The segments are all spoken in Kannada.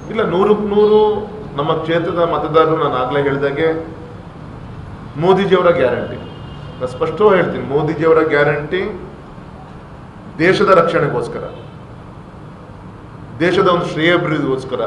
ಇಲ್ಲ, 100ಕ್ಕೆ 100 ನಮ್ಮ ಕ್ಷೇತ್ರದ ಮತದಾರರು ನಾನು ಆಗಲೇ ಹೇಳಿದಾಗೆ ಮೋದಿಜಿಯವರ ಗ್ಯಾರಂಟಿ. ನಾನು ಸ್ಪಷ್ಟವಾಗಿ ಹೇಳ್ತೀನಿ, ಮೋದಿಜಿಯವರ ಗ್ಯಾರಂಟಿ ದೇಶದ ರಕ್ಷಣೆಗೋಸ್ಕರ, ದೇಶದ ಒಂದು ಶ್ರೇಯಾಭಿವೃದ್ಧಿಗೋಸ್ಕರ,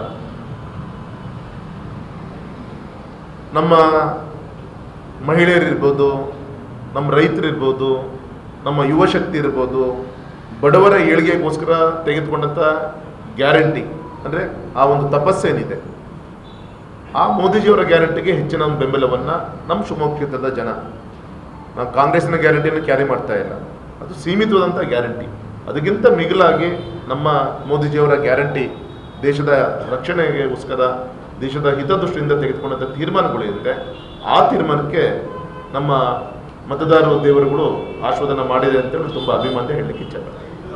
ನಮ್ಮ ಮಹಿಳೆಯರಿರ್ಬೋದು, ನಮ್ಮ ರೈತರಿರ್ಬೋದು, ನಮ್ಮ ಯುವ ಶಕ್ತಿ ಇರ್ಬೋದು, ಬಡವರ ಏಳಿಗೆಗೋಸ್ಕರ ತೆಗೆದುಕೊಂಡಂಥ ಗ್ಯಾರಂಟಿ ಅಂದರೆ ಆ ಒಂದು ತಪಸ್ಸೇನಿದೆ, ಆ ಮೋದಿಜಿಯವರ ಗ್ಯಾರಂಟಿಗೆ ಹೆಚ್ಚಿನ ಒಂದು ಬೆಂಬಲವನ್ನು ನಮ್ಮ ಶಿವಮೊಗ್ಗ ಕ್ಷೇತ್ರದ ಜನ, ನಾವು ಕಾಂಗ್ರೆಸ್ನ ಗ್ಯಾರಂಟಿಯನ್ನು ಕ್ಯಾರಿ ಮಾಡ್ತಾ ಇಲ್ಲ, ಅದು ಸೀಮಿತವಾದಂಥ ಗ್ಯಾರಂಟಿ. ಅದಕ್ಕಿಂತ ಮಿಗಿಲಾಗಿ ನಮ್ಮ ಮೋದಿಜಿಯವರ ಗ್ಯಾರಂಟಿ ದೇಶದ ರಕ್ಷಣೆಗೋಸ್ಕರ, ದೇಶದ ಹಿತದೃಷ್ಟಿಯಿಂದ ತೆಗೆದುಕೊಂಡಂಥ ತೀರ್ಮಾನಗಳಿದೆ. ಆ ತೀರ್ಮಾನಕ್ಕೆ ನಮ್ಮ ಮತದಾರರು ದೇವರುಗಳು ಆಶೀರ್ವಾದನ ಮಾಡಿದೆ ಅಂತೇಳಿ ತುಂಬ ಅಭಿಮಾನ ಹೇಳಲಿಕ್ಕೆ ಇಚ್ಛೆ.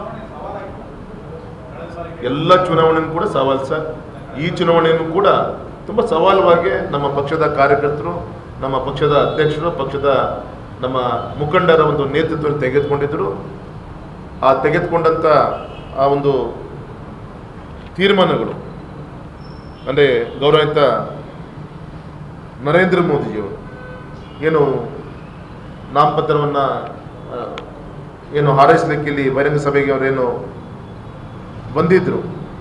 ಎಲ್ಲ ಚುನಾವಣೆಯೂ ಕೂಡ ಸವಾಲು ಸರ್. ಈ ಚುನಾವಣೆಯೂ ಕೂಡ ತುಂಬ ಸವಾಲುವಾಗಿ ನಮ್ಮ ಪಕ್ಷದ ಕಾರ್ಯಕರ್ತರು, ನಮ್ಮ ಪಕ್ಷದ ಅಧ್ಯಕ್ಷರು, ಪಕ್ಷದ ನಮ್ಮ ಮುಖಂಡರ ಒಂದು ನೇತೃತ್ವದಲ್ಲಿ ತೆಗೆದುಕೊಂಡಿದ್ದರು. ಆ ತೆಗೆದುಕೊಂಡಂಥ ಆ ಒಂದು ತೀರ್ಮಾನಗಳು ಅಂದರೆ ಗೌರವಿತ ನರೇಂದ್ರ ಮೋದಿಜಿಯವರು ಏನು ನಾಮಪತ್ರವನ್ನು ಏನು ಹಾರೈಸಲಿಕ್ಕೆ ಇಲ್ಲಿ ಬಹಿರಂಗ ಸಭೆಗೆ ಅವರೇನು ಬಂದಿದ್ದರು,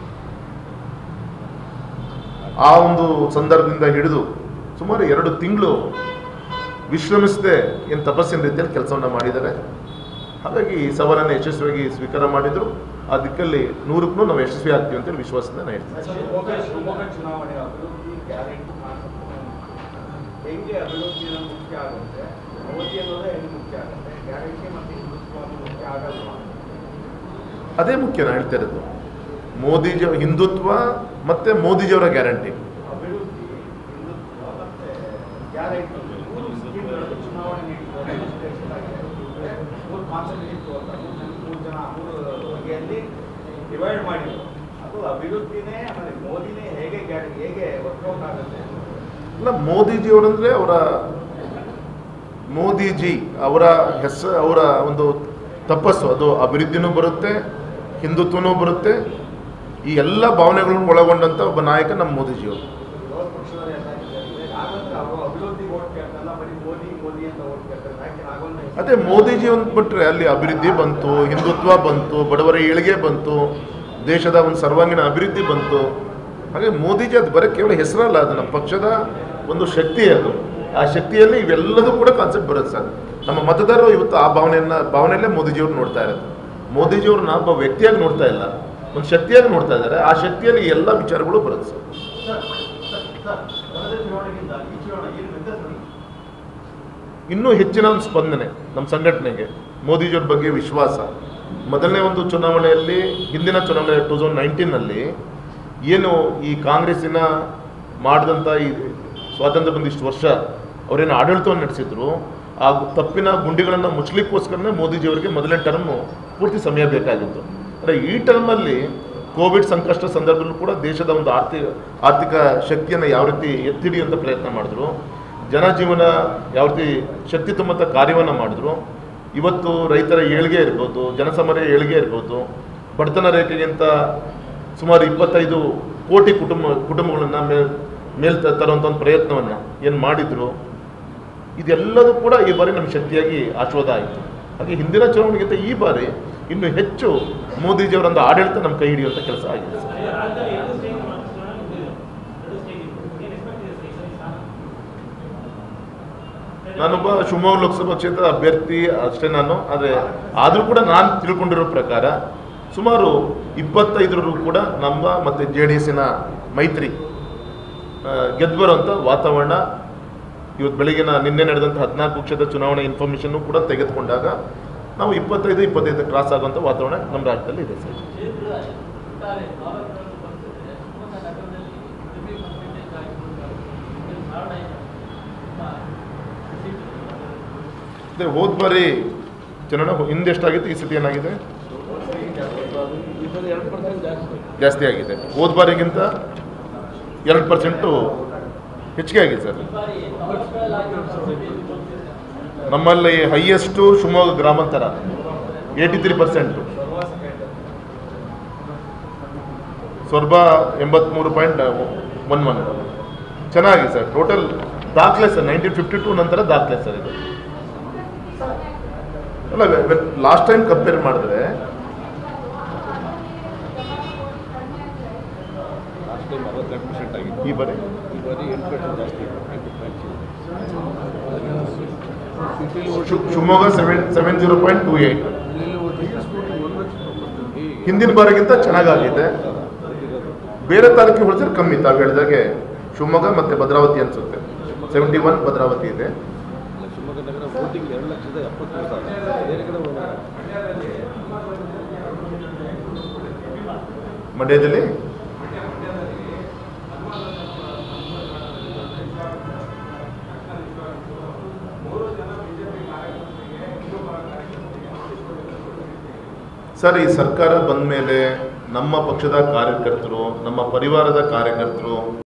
ಆ ಒಂದು ಸಂದರ್ಭದಿಂದ ಹಿಡಿದು ಸುಮಾರು 2 ತಿಂಗಳು ವಿಶ್ರಮಿಸದೆ ಏನು ತಪಸ್ಸಿನ ರೀತಿಯಲ್ಲಿ ಕೆಲಸವನ್ನು ಮಾಡಿದ್ದಾರೆ. ಹಾಗಾಗಿ ಈ ಸವಾಲನ್ನು ಯಶಸ್ವಿಯಾಗಿ ಸ್ವೀಕಾರ ಮಾಡಿದರು. ಆ ದಿಕ್ಕಲ್ಲಿ 100ಕ್ಕೂ ನಾವು ಯಶಸ್ವಿ ಆಗ್ತೀವಿ ಅಂತೇಳಿ ವಿಶ್ವಾಸದಿಂದ ನಾನು ಹೇಳ್ತೀನಿ. ಅದೇ ಮುಖ್ಯ ನಾನು ಹೇಳ್ತಾ ಇರೋದು. ಮೋದಿಜಿ ಹಿಂದುತ್ವ ಮತ್ತು ಮೋದಿಜಿಯವರ ಗ್ಯಾರಂಟಿ. ಡಿವೈಡ್ ಮಾಡಿ ಅದು ಅಭಿವೃದ್ಧಿನೇ ಮೋದಿನೇ ಹೇಗೆ ವರ್ಕೌಟ್ ಆಗುತ್ತೆ? ಇಲ್ಲ, ಮೋದಿಜಿಯವರಂದ್ರೆ ಮೋದಿಜಿ ಅವರ ಹೆಸರು, ಅವರ ಒಂದು ತಪಸ್ಸು, ಅದು ಅಭಿವೃದ್ಧಿನೂ ಬರುತ್ತೆ, ಹಿಂದುತ್ವನೂ ಬರುತ್ತೆ. ಈ ಎಲ್ಲ ಭಾವನೆಗಳನ್ನು ಒಳಗೊಂಡಂಥ ಒಬ್ಬ ನಾಯಕ ನಮ್ಮ ಮೋದಿಜಿಯವರು. ಅದೇ ಮೋದಿಜಿ ಒಂದು ಬಿಟ್ಟರೆ ಅಲ್ಲಿ ಅಭಿವೃದ್ಧಿ ಬಂತು, ಹಿಂದುತ್ವ ಬಂತು, ಬಡವರ ಏಳಿಗೆ ಬಂತು, ದೇಶದ ಒಂದು ಸರ್ವಾಂಗೀಣ ಅಭಿವೃದ್ಧಿ ಬಂತು. ಹಾಗೆ ಮೋದಿಜಿ ಅದು ಬರೀ ಕೇವಲ ಹೆಸರಲ್ಲ, ಅದು ನಮ್ಮ ಪಕ್ಷದ ಒಂದು ಶಕ್ತಿ. ಅದು ಆ ಶಕ್ತಿಯಲ್ಲಿ ಇವೆಲ್ಲದೂ ಕೂಡ ಕಾನ್ಸೆಪ್ಟ್ ಬರುತ್ತೆ ಸರ್. ನಮ್ಮ ಮತದಾರರು ಇವತ್ತು ಆ ಭಾವನೆಯಲ್ಲೇ ಮೋದಿಜಿಯವ್ರು ನೋಡ್ತಾ ಇರೋದು. ಮೋದಿಜಿಯವ್ರನ್ನ ಒಬ್ಬ ವ್ಯಕ್ತಿಯಾಗಿ ನೋಡ್ತಾ ಇಲ್ಲ, ಒಂದು ಶಕ್ತಿಯಾಗಿ ನೋಡ್ತಾ ಇದ್ದಾರೆ. ಆ ಶಕ್ತಿಯಲ್ಲಿ ಎಲ್ಲ ವಿಚಾರಗಳು ಬರುತ್ತೆ ಸರ್. ಇನ್ನೂ ಹೆಚ್ಚಿನ ಒಂದು ಸ್ಪಂದನೆ ನಮ್ಮ ಸಂಘಟನೆಗೆ, ಮೋದಿಜಿಯವ್ರ ಬಗ್ಗೆ ವಿಶ್ವಾಸ. ಮೊದಲನೇ ಒಂದು ಚುನಾವಣೆಯಲ್ಲಿ, ಹಿಂದಿನ ಚುನಾವಣೆ 2019ನಲ್ಲಿ ಏನು ಈ ಕಾಂಗ್ರೆಸ್ಸಿನ ಮಾಡಿದಂಥ ಈ ಸ್ವಾತಂತ್ರ್ಯ ಬಂದಿಷ್ಟು ವರ್ಷ ಅವರೇನು ಆಡಳಿತವನ್ನು ನಡೆಸಿದ್ರು, ಆ ತಪ್ಪಿನ ಗುಂಡಿಗಳನ್ನು ಮುಚ್ಚಲಿಕ್ಕೋಸ್ಕರನೇ ಮೋದಿಜಿಯವರಿಗೆ ಮೊದಲನೇ ಟರ್ಮು ಪೂರ್ತಿ ಸಮಯ ಬೇಕಾಗಿತ್ತು. ಅಂದರೆ ಈ ಟರ್ಮಲ್ಲಿ ಕೋವಿಡ್ ಸಂಕಷ್ಟ ಸಂದರ್ಭದಲ್ಲೂ ಕೂಡ ದೇಶದ ಒಂದು ಆರ್ಥಿಕ ಶಕ್ತಿಯನ್ನು ಯಾವ ರೀತಿ ಎತ್ತಿಡಿಯುವಂಥ ಪ್ರಯತ್ನ ಮಾಡಿದ್ರು, ಜನಜೀವನ ಯಾವ ರೀತಿ ಶಕ್ತಿ ತುಂಬಂಥ ಕಾರ್ಯವನ್ನು ಮಾಡಿದ್ರು. ಇವತ್ತು ರೈತರ ಏಳಿಗೆ ಇರ್ಬೋದು, ಜನಸಾಮಾನ್ಯ ಏಳಿಗೆ ಇರ್ಬೋದು, ಬಡತನ ರೇಖೆಗಿಂತ ಸುಮಾರು 25 ಕೋಟಿ ಕುಟುಂಬಗಳನ್ನು ಮೇಲ್ ತರುವಂಥ ಒಂದು ಪ್ರಯತ್ನವನ್ನು ಏನು ಮಾಡಿದ್ರು, ಇದೆಲ್ಲದೂ ಕೂಡ ಈ ಬಾರಿ ನಮ್ಮ ಶಕ್ತಿಯಾಗಿ ಆಶೀರ್ವಾದ ಆಯಿತು. ಹಾಗೆ ಹಿಂದಿನ ಚುನಾವಣೆಗಿಂತ ಈ ಬಾರಿ ಇನ್ನೂ ಹೆಚ್ಚು ಮೋದಿಜಿಯವರೊಂದು ಆಡಳಿತ ನಮ್ಮ ಕೈ ಹಿಡಿಯುವಂಥ ಕೆಲಸ ಆಗಿದೆ. ನಾನೊಬ್ಬ ಶಿವಮೊಗ್ಗ ಲೋಕಸಭಾ ಕ್ಷೇತ್ರದ ಅಭ್ಯರ್ಥಿ ಅಷ್ಟೇ ನಾನು. ಆದರೆ ಆದರೂ ಕೂಡ ನಾನು ತಿಳ್ಕೊಂಡಿರೋ ಪ್ರಕಾರ ಸುಮಾರು 25 ಕೂಡ ನಮ್ಮ ಮತ್ತು JDSನ ಮೈತ್ರಿ ಗೆದ್ದು ಬರುವಂಥ ವಾತಾವರಣ ಇವತ್ತು ಬೆಳಗಿನ ನಿನ್ನೆ ನಡೆದಂಥ 14 ಕ್ಷೇತ್ರ ಚುನಾವಣೆ ಇನ್ಫಾರ್ಮೇಷನ್ನು ಕೂಡ ತೆಗೆದುಕೊಂಡಾಗ ನಾವು 25 ಕ್ರಾಸ್ ಆಗುವಂಥ ವಾತಾವರಣ ನಮ್ಮ ರಾಜ್ಯದಲ್ಲಿ ಇದೆ ಸರ್. ಅದೇ ಹೋದ ಬಾರಿ ಚುನಾವಣೆ ಹಿಂದೆ ಎಷ್ಟಾಗಿತ್ತು, ಈ ಸತಿ ಏನಾಗಿದೆ? ಜಾಸ್ತಿ ಆಗಿದೆ. ಹೋದ ಬಾರಿಗಿಂತ 2% ಹೆಚ್ಚಿಗೆ ಆಗಿದೆ ಸರ್. ನಮ್ಮಲ್ಲಿ ಹೈಯೆಸ್ಟು ಶಿವಮೊಗ್ಗ ಗ್ರಾಮಾಂತರ 83%. ಸೊ ಸೊರಬ 83.11 ಚೆನ್ನಾಗಿ ಸರ್. ಟೋಟಲ್ ದಾಖಲೆ ಸರ್. 1952 ನಂತರ ದಾಖಲೆ ಸರ್ ಇದು. ಅಲ್ಲ, ಲಾಸ್ಟ್ ಟೈಮ್ ಕಂಪೇರ್ ಮಾಡಿದ್ರೆ ಈ ಬಾರಿ ಶಿವಮೊಗ್ಗ 70.28. ಹಿಂದಿನ ಬಾರಿಗಿಂತ ಚೆನ್ನಾಗಾಗಿದೆ. ಬೇರೆ ತಾಲೂಕಿಗೆ ಹೋಲಿಸಿದ್ರೆ ಕಮ್ಮಿ. ತಾವು ಹೇಳಿದಾಗೆ ಶಿವಮೊಗ್ಗ ಮತ್ತು ಭದ್ರಾವತಿ ಅನಿಸುತ್ತೆ. 71 ಭದ್ರಾವತಿ ಇದೆ. ಶಿವಮೊಗ್ಗ ನಗರ ವೋಟಿಂಗ್ 2,73,000. ಬೇರೆ ಕಡೆ ಮಂಡ್ಯದಲ್ಲಿ ಸರ್, ಈ ಸರ್ಕಾರ ಬಂದ ಮೇಲೆ ನಮ್ಮ ಪಕ್ಷದ ಕಾರ್ಯಕರ್ತರು, ನಮ್ಮ ಪರಿವಾರದ ಕಾರ್ಯಕರ್ತರು